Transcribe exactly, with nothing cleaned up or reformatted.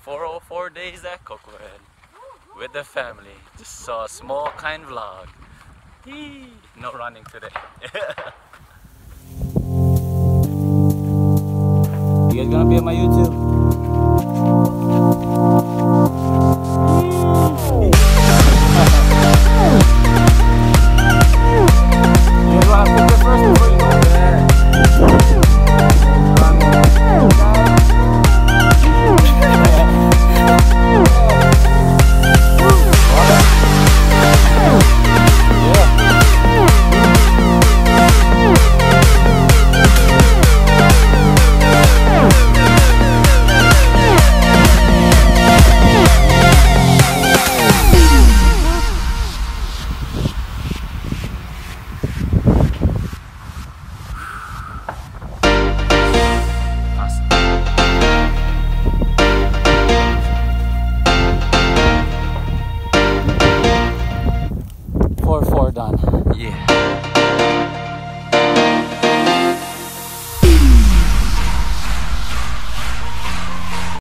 four oh four days at Koko Head with the family. Just saw a small kind vlog. Eee, no running today. You guys gonna be on my YouTube?